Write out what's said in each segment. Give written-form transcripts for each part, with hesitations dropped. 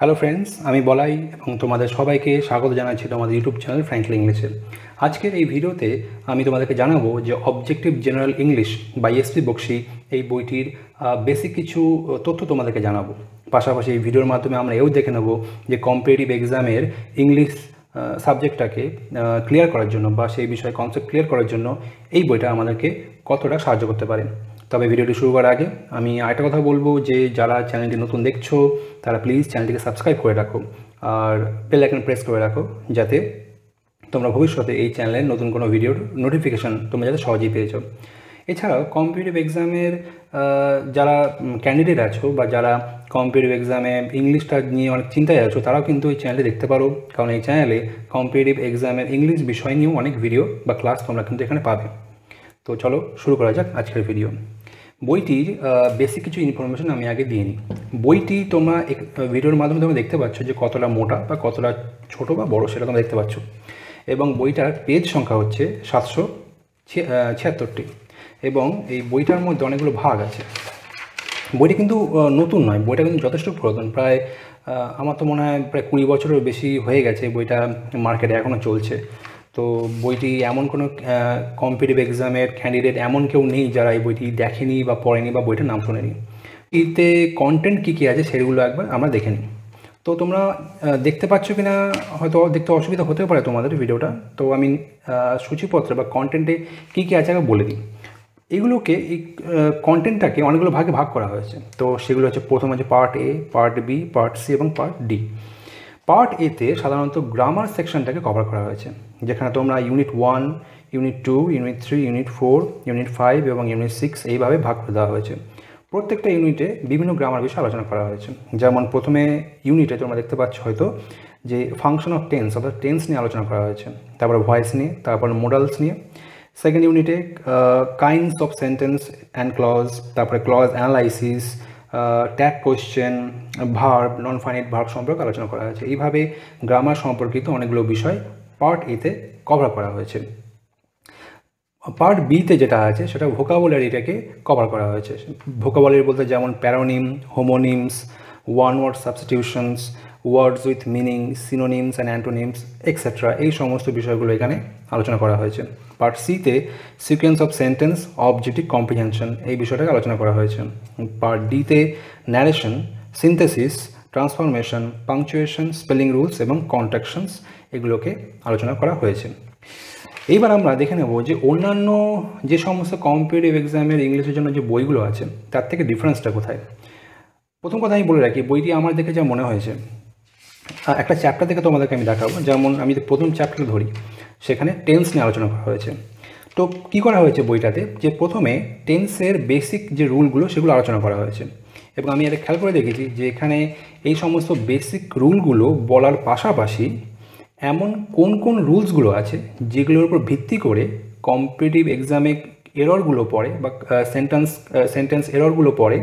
Hello friends, আমি বলাই এবং তোমাদের সবাইকে স্বাগত জানাচ্ছি তোমাদের ইউটিউব চ্যানেল ফ্র্যাঙ্কলি ইংলিশে। আজকের এই ভিডিওতে আমি তোমাদেরকে জানাবো যে objective general English by S P Bakshi এই বইটির বেসিক কিছু তথ্য তোমাদেরকে জানাবো। পাশাপাশি এই ভিডিওর মাধ্যমে আমরা এও দেখে নেব যে কম্পিটিটিভ এক্সামের ইংলিশ সাবজেক্টটাকে ক্লিয়ার করার জন্য বা সেই বিষয়ে কনসেপ্ট ক্লিয়ার করার জন্য এই বইটা আমাদেরকে কতটা সাহায্য করতে পারে। তবে ভিডিওটি শুরু করার আগে আমি আরেকটা কথা বলবো যে যারা চ্যানেলটি নতুন দেখছো তারা প্লিজ চ্যানেলটিকে সাবস্ক্রাইব করে রাখো আর বেল আইকন প্রেস করে রাখো, যাতে তোমরা ভবিষ্যতে এই চ্যানেলের নতুন কোনো ভিডিওর নোটিফিকেশান তোমরা যাতে সহজেই পেয়ে যাও। এছাড়াও কম্পিটিটিভ এক্সামের যারা ক্যান্ডিডেট আছো বা যারা কম্পিটিটিভ এক্সামে ইংলিশটা নিয়ে অনেক চিন্তায় আছো, তারাও কিন্তু এই চ্যানেলটি দেখতে পারো, কারণ এই চ্যানেলে কম্পিটিটিভ এক্সামের ইংলিশ বিষয় নিয়েও অনেক ভিডিও বা ক্লাস তোমরা কিন্তু এখানে পাবে। তো চলো শুরু করা যাক আজকের ভিডিও। বইটির বেসিক কিছু ইনফরমেশন আমি আগে দিয়ে নিই। বইটি তোমরা ভিডিওর মাধ্যমে তোমরা দেখতে পাচ্ছ যে কতটা মোটা বা কতটা ছোটো বা বড়ো সেটা তোমরা দেখতে পাচ্ছ, এবং বইটার পেজ সংখ্যা হচ্ছে 776টি, এবং এই বইটার মধ্যে অনেকগুলো ভাগ আছে। বইটি কিন্তু নতুন নয়, বইটা কিন্তু যথেষ্ট পুরাতন, প্রায় আমার তো মনে হয় প্রায় 20 বছরের বেশি হয়ে গেছে বইটা মার্কেটে এখনও চলছে। তো বইটি এমন কোনো কম্পিটিটিভ এক্সামের ক্যান্ডিডেট এমন কেউ নেই যারা এই বইটি দেখেনি বা পড়েনি বা বইটার নাম শোনেনি। এতে কন্টেন্ট কী কী আছে সেগুলো একবার আমরা দেখে নিই। তো তোমরা দেখতে পাচ্ছ কি না হয়তো দেখতে অসুবিধা হতেও পারে তোমাদের ভিডিওটা, তো আমি সূচিপত্রে বা কন্টেন্টে কী কী আছে আগে বলে দিই। এগুলোকে এই কন্টেন্টটাকে অনেকগুলো ভাগে ভাগ করা হয়েছে। তো সেগুলো হচ্ছে প্রথম হচ্ছে part A, part B, part C এবং পার্ট ডি। পার্ট এতে সাধারণত গ্রামার সেকশনটাকে কভার করা হয়েছে, যেখানে তোমরা unit 1, unit 2, unit 3, unit 4, unit 5 এবং ইউনিট 6 এইভাবে ভাগ করে দেওয়া হয়েছে। প্রত্যেকটা ইউনিটে বিভিন্ন গ্রামার বিষয়ে আলোচনা করা হয়েছে। যেমন প্রথমে ইউনিটে তোমরা দেখতে পাচ্ছ হয়তো যে ফাংশন অফ টেন্স অর্থাৎ টেন্স নিয়ে আলোচনা করা হয়েছে, তারপর ভয়েস নিয়ে, তারপর মোডালস নিয়ে। সেকেন্ড ইউনিটে kinds of sentence and clause, তারপরে clause analysis, tag question, verb, non finite verb সম্পর্কে আলোচনা করা হয়েছে। এইভাবে গ্রামার সম্পর্কিত অনেকগুলো বিষয় পার্ট এতে কভার করা হয়েছে। পার্ট বিতে যেটা আছে সেটা ভোকাবুলারিটাকে কভার করা হয়েছে। ভোকাবুলারি বলতে যেমন paronym, homonyms, one word substitutions, words with meaning, synonyms and antonyms etcetera, এই সমস্ত বিষয়গুলো এখানে আলোচনা করা হয়েছে। পার্ট সিতে sequence of sentence, objective comprehension, এই বিষয়টাকে আলোচনা করা হয়েছে। পার্ট ডিতে narration, synthesis, transformation, punctuation, spelling rules এবং কন্ট্রাকশনস, এগুলোকে আলোচনা করা হয়েছে। এইবার আমরা দেখে নেব যে অন্যান্য যে সমস্ত কম্পিটিটিভ এক্সামের ইংলিশের জন্য যে বইগুলো আছে তার থেকে ডিফারেন্সটা কোথায়। প্রথম কথা আমি বলে রাখি, বইটি আমার দেখে যা মনে হয়েছে, একটা চ্যাপ্টার থেকে তোমাদেরকে আমি দেখাবো। যেমন আমি প্রথম চ্যাপ্টার ধরি, সেখানে টেন্স নিয়ে আলোচনা করা হয়েছে। তো কী করা হয়েছে বইটাতে, যে প্রথমে টেন্সের বেসিক যে রুলগুলো সেগুলো আলোচনা করা হয়েছে, এবং আমি এটা খেয়াল করে দেখেছি যে এখানে এই সমস্ত বেসিক রুলগুলো বলার পাশাপাশি এমন কোন কোন রুলসগুলো আছে যেগুলোর উপর ভিত্তি করে কম্পিটিটিভ এক্সামে এররগুলো পড়ে বা সেন্টেন্স এররগুলো পড়ে,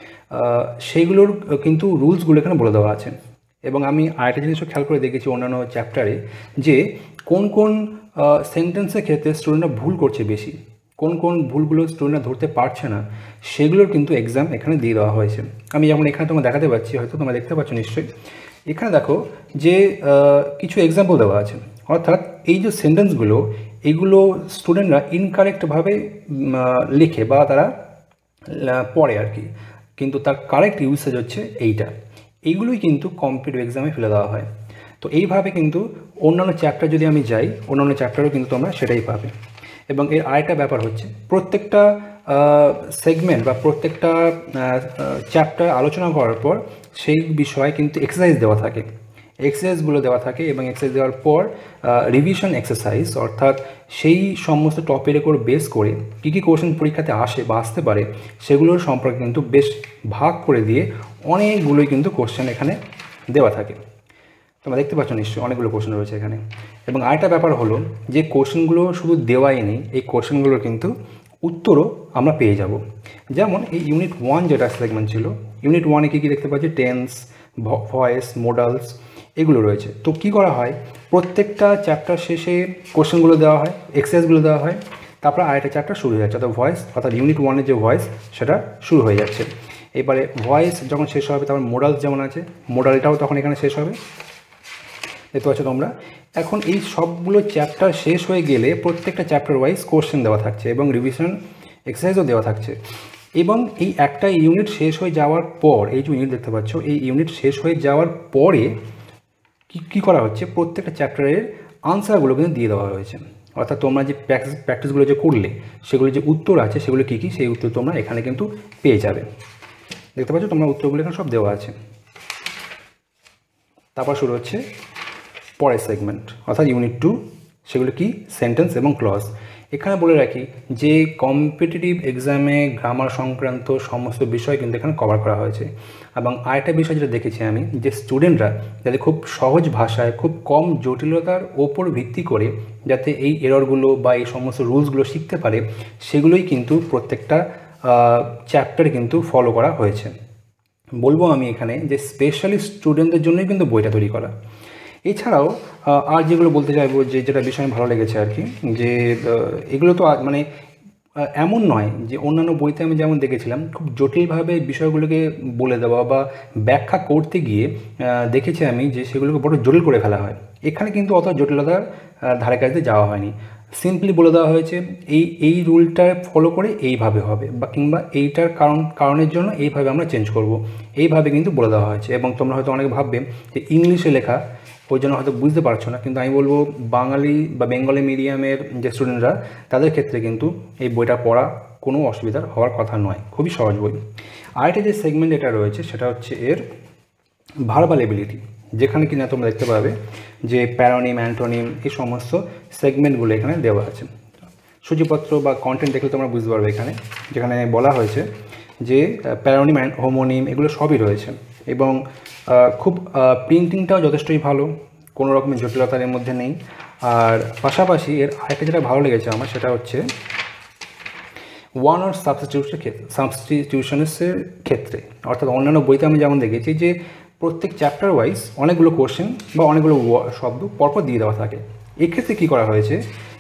সেইগুলোর কিন্তু রুলসগুলো এখানে বলে দেওয়া আছে। এবং আমি আরেকটা জিনিসও খেয়াল করে দেখেছি অন্যান্য চ্যাপ্টারে, যে কোন কোন সেন্টেন্সের ক্ষেত্রে স্টুডেন্টরা ভুল করছে বেশি, কোন কোন ভুলগুলো স্টুডেন্টরা ধরতে পারছে না, সেগুলোর কিন্তু এক্সাম এখানে দিয়ে দেওয়া হয়েছে। আমি যেমন এখানে তোমরা দেখাতে পাচ্ছি, হয়তো তোমরা দেখতে পাচ্ছ নিশ্চয়ই, এখানে দেখো যে কিছু এক্সাম্পল দেওয়া আছে। অর্থাৎ এই যে সেন্টেন্সগুলো, এইগুলো স্টুডেন্টরা ইনকারেক্টভাবে লেখে বা তারা পড়ে আর কি, কিন্তু তার কারেক্ট ইউসেজ হচ্ছে এইগুলোই কিন্তু কম্পিটিটিভ এক্সামে ফেলে দেওয়া হয়। তো এইভাবে কিন্তু অন্যান্য চ্যাপ্টার যদি আমি যাই, অন্যান্য চ্যাপ্টারও কিন্তু তোমরা সেটাই পাবে। এবং এর আরেকটা ব্যাপার হচ্ছে, প্রত্যেকটা সেগমেন্ট বা প্রত্যেকটা চ্যাপ্টার আলোচনা করার পর সেই বিষয়ে কিন্তু এক্সারসাইজ দেওয়া থাকে, এক্সারসাইজগুলো দেওয়া থাকে, এবং এক্সারসাইজ দেওয়ার পর রিভিশন এক্সারসাইজ, অর্থাৎ সেই সমস্ত টপিকের উপর বেস করে কী কী কোশ্চেন পরীক্ষাতে আসে বা আসতে পারে সেগুলোর সম্পর্কে কিন্তু বেশ ভাগ করে দিয়ে অনেকগুলোই কিন্তু কোশ্চেন এখানে দেওয়া থাকে। তোমরা দেখতে পাচ্ছ নিশ্চয়ই অনেকগুলো কোশ্চেন রয়েছে এখানে। এবং আরেকটা ব্যাপার হলো যে কোশ্চেনগুলো শুধু দেওয়াই নেই, এই কোশ্চেনগুলোর কিন্তু উত্তরও আমরা পেয়ে যাব। যেমন এই ইউনিট 1 যেটা সেগমেন্ট ছিল, ইউনিট 1-এ কী কী দেখতে পাচ্ছি, টেন্স, ভয়েস, মোডালস, এগুলো রয়েছে। তো কী করা হয়, প্রত্যেকটা চ্যাপ্টার শেষে কোশ্চেনগুলো দেওয়া হয়, এক্সারসাইজগুলো দেওয়া হয়, তারপর আরেকটা চ্যাপ্টার শুরু হয়ে যাচ্ছে, অর্থাৎ ভয়েস, অর্থাৎ ইউনিট 1-এর যে ভয়েস সেটা শুরু হয়ে যাচ্ছে। এবারে ভয়েস যখন শেষ হবে তারপর মোডালস যেমন আছে, মোডালটাও তখন এখানে শেষ হবে, দেখতে পাচ্ছ তোমরা। এখন এই সবগুলো চ্যাপ্টার শেষ হয়ে গেলে প্রত্যেকটা চ্যাপ্টার ওয়াইজ কোশ্চেন দেওয়া থাকছে এবং রিভিশন এক্সারসাইজও দেওয়া থাকছে। এবং এই একটা ইউনিট শেষ হয়ে যাওয়ার পর, এই যে ইউনিট দেখতে পাচ্ছ, এই ইউনিট শেষ হয়ে যাওয়ার পরে কী করা হচ্ছে, প্রত্যেকটা চ্যাপ্টারের আনসারগুলো কিন্তু দিয়ে দেওয়া হয়েছে। অর্থাৎ তোমরা যে প্র্যাকটিসগুলো যে করলে সেগুলো যে উত্তর আছে সেগুলো কী কী, সেই উত্তর তোমরা এখানে কিন্তু পেয়ে যাবে। দেখতে পাচ্ছ তোমরা উত্তরগুলো এখানে সব দেওয়া আছে। তারপর শুরু হচ্ছে পরের সেগমেন্ট, অর্থাৎ ইউনিট 2, সেগুলো কি, সেন্টেন্স এবং ক্লজ। এখানে বলে রাখি যে কম্পিটিটিভ এক্সামে গ্রামার সংক্রান্ত সমস্ত বিষয় কিন্তু এখানে কভার করা হয়েছে। এবং আরেকটা বিষয় যেটা দেখেছি আমি, যে স্টুডেন্টরা যাতে খুব সহজ ভাষায় খুব কম জটিলতার ওপর ভিত্তি করে যাতে এই এররগুলো বা এই সমস্ত রুলসগুলো শিখতে পারে, সেগুলোই কিন্তু প্রত্যেকটা চ্যাপ্টারে কিন্তু ফলো করা হয়েছে। বলবো আমি এখানে যে স্পেশালি স্টুডেন্টদের জন্যই কিন্তু বইটা তৈরি করা। এছাড়াও আর যেগুলো বলতে চাইবো, যে যেটা বিষয় ভালো লেগেছে আর কি, যে এগুলো তো মানে এমন নয় যে অন্যান্য বইতে আমি যেমন দেখেছিলাম খুব জটিলভাবে বিষয়গুলোকে বলে দেওয়া বা ব্যাখ্যা করতে গিয়ে দেখেছি আমি যে সেগুলোকে বড় জটিল করে ফেলা হয়। এখানে কিন্তু অত জটিলতার ধারে কাছে যাওয়া হয়নি, সিম্পলি বলে দেওয়া হয়েছে এই রুলটা ফলো করে এইভাবে হবে, বা কিংবা এইটার কারণের জন্য এইভাবে আমরা চেঞ্জ করব, এইভাবে কিন্তু বলে দেওয়া হয়েছে। এবং তোমরা হয়তো অনেকে ভাববে যে ইংলিশে লেখা, ওই জন্য হয়তো বুঝতে পারছো না, কিন্তু আমি বলবো বাঙালি বা বেঙ্গলি মিডিয়ামের যে স্টুডেন্টরা, তাদের ক্ষেত্রে কিন্তু এই বইটা পড়া কোনো অসুবিধার হওয়ার কথা নয়, খুবই সহজ বই। আরেকটা যে সেগমেন্ট এটা রয়েছে সেটা হচ্ছে এর ভার্বাল এবিলিটি, যেখানে কিনা তোমরা দেখতে পাবে যে প্যারোনিম, অ্যান্টোনিম, এই সমস্ত সেগমেন্টগুলো এখানে দেওয়া আছে। সূচিপত্র বা কন্টেন্ট দেখলে তোমরা বুঝতে পারবে এখানে, যেখানে বলা হয়েছে যে প্যারোনিম অ্যান্ড হোমোনিম এগুলো সবই রয়েছে। এবং খুব প্রিন্টিংটাও যথেষ্টই ভালো, কোনো রকমের জটিলতার এর মধ্যে নেই। আর পাশাপাশি এর আরেকটা যেটা ভালো লেগেছে আমার, সেটা হচ্ছে ওয়ান ওয়ার্ড সাবস্টিটিউশনের ক্ষেত্রে। অর্থাৎ অন্যান্য বইতে আমি যেমন দেখেছি যে প্রত্যেক চ্যাপ্টার ওয়াইজ অনেকগুলো কোশ্চেন বা অনেকগুলো শব্দ পরপর দিয়ে দেওয়া থাকে, এক্ষেত্রে কী করা হয়েছে,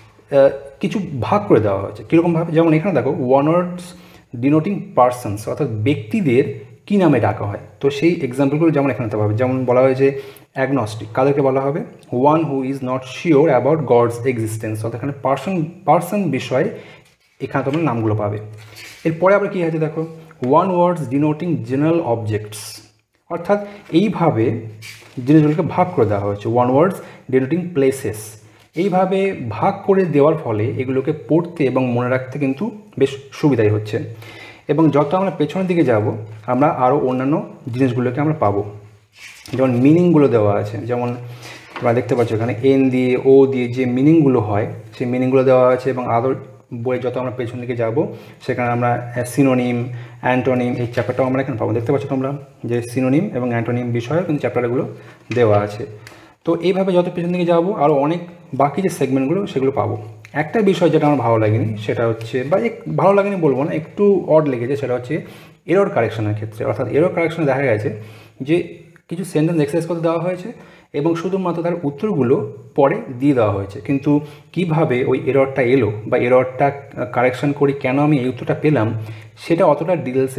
কিছু ভাগ করে দেওয়া হয়েছে। কীরকমভাবে, যেমন এখানে দেখো ওয়ান ওয়ার্ডস ডিনোটিং পার্সনস, অর্থাৎ ব্যক্তিদের কী নামে ডাকা হয়। তো সেই এক্সাম্পলগুলো যেমন এখানে দিতে হবে, যেমন বলা হয়েছে অ্যাগনস্টিক, কাদেরকে বলা হবে, one who is not sure about god's existence, অর্থাৎ এখানে পার্সন বিষয়ে এখানে তোমরা নামগুলো পাবে। এরপরে আবার কী আছে দেখো, one words denoting general objects, অর্থাৎ এইভাবে জিনিসগুলোকে ভাগ করে দেওয়া হয়েছে। ওয়ান ওয়ার্ডস ডিনোটিং প্লেসেস, এইভাবে ভাগ করে দেওয়ার ফলে এগুলোকে পড়তে এবং মনে রাখতে কিন্তু বেশ সুবিধাই হচ্ছে। এবং যত আমরা পেছনের দিকে যাব, আমরা আরও অন্যান্য জিনিসগুলোকে আমরা পাবো, যেমন মিনিংগুলো দেওয়া আছে। যেমন তোমরা দেখতে পাচ্ছ এখানে এন দিয়ে, ও দিয়ে যে মিনিংগুলো হয়, সেই মিনিংগুলো দেওয়া আছে। এবং আদর বই যত আমরা পেছন দিকে যাব, সেখানে আমরা সিনোনিম, অ্যান্টোনিম, এই চ্যাপ্টারটাও আমরা এখানে পাবো। দেখতে পাচ্ছ তোমরা যে সিনোনিম এবং অ্যান্টোনিম বিষয়েও কিন্তু চ্যাপ্টারগুলো দেওয়া আছে। তো এইভাবে যত পেছন দিকে যাবো, আরও অনেক বাকি যে সেগমেন্টগুলো সেগুলো পাবো। একটা বিষয় যেটা আমার ভালো লাগেনি, সেটা হচ্ছে, বা ভালো লাগেনি বলবো না, একটু অড লেগেছে, সেটা হচ্ছে এরর কারেকশনের ক্ষেত্রে। অর্থাৎ এরর কারেকশনে দেখা গেছে যে কিছু সেন্টেন্স এক্সারসাইজ করতে দেওয়া হয়েছে এবং শুধুমাত্র তার উত্তরগুলো পরে দিয়ে দেওয়া হয়েছে, কিন্তু কিভাবে ওই এররটা এলো বা এররটা কারেকশন করে কেন আমি এই উত্তরটা পেলাম, সেটা অতটা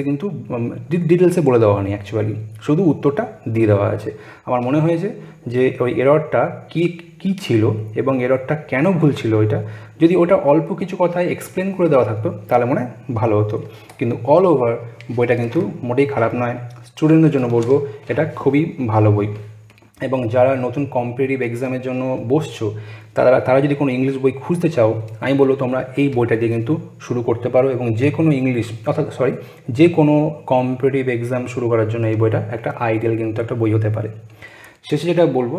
ডিটেলসে বলে দেওয়া হয়নি। অ্যাকচুয়ালি শুধু উত্তরটা দিয়ে দেওয়া আছে। আমার মনে হয়েছে যে ওই এররটা কী ছিল এবং এররটা কেন ভুল ছিল, ওইটা যদি ওটা অল্প কিছু কথায় এক্সপ্লেন করে দেওয়া থাকতো তাহলে মনে হয় ভালো হতো। কিন্তু অল ওভার বইটা কিন্তু মোটেই খারাপ নয়, স্টুডেন্টদের জন্য বলবো এটা খুবই ভালো বই। এবং যারা নতুন কম্পিটিটিভ এক্সামের জন্য বসছো, তারা যদি কোনো ইংলিশ বই খুঁজতে চাও, আমি বলবো তোমরা এই বইটা দিয়ে কিন্তু শুরু করতে পারো। এবং যে কোনো যে কোনো কম্পিটিটিভ এক্সাম শুরু করার জন্য এই বইটা একটা আইডিয়াল কিন্তু একটা বই হতে পারে। শেষে যেটা বলবো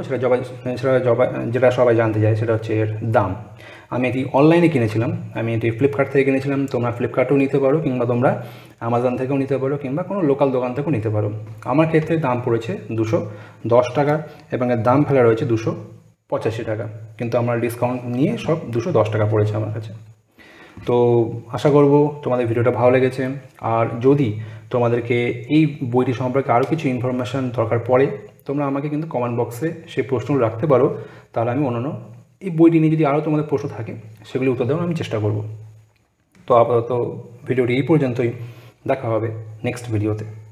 যেটা সবাই জানতে চায়, সেটা হচ্ছে এর দাম। আমি এটি অনলাইনে কিনেছিলাম, আমি এটি ফ্লিপকার্ট থেকে কিনেছিলাম। তোমরা ফ্লিপকার্টেও নিতে পারো, কিংবা তোমরা অ্যামাজন থেকেও নিতে পারো, কিংবা কোনো লোকাল দোকান থেকেও নিতে পারো। আমার ক্ষেত্রে দাম পড়েছে 210 টাকা এবং এর দাম ফেলা রয়েছে 285 টাকা, কিন্তু আমার ডিসকাউন্ট নিয়ে সব 210 টাকা পড়েছে আমার কাছে। তো আশা করব তোমাদের ভিডিওটা ভালো লেগেছে। আর যদি তোমাদেরকে এই বইটি সম্পর্কে আরও কিছু ইনফরমেশান দরকার পড়ে, তোমরা আমাকে কিন্তু কমেন্ট বক্সে সেই প্রশ্নগুলো রাখতে পারো। তাহলে আমি অন্যান্য এই বইটি নিয়ে যদি আরও তোমাদের প্রশ্ন থাকে, সেগুলি উত্তর দেওয়ার আমি চেষ্টা করব। তো আপাতত ভিডিওটি এই পর্যন্তই, দেখা হবে নেক্সট ভিডিওতে।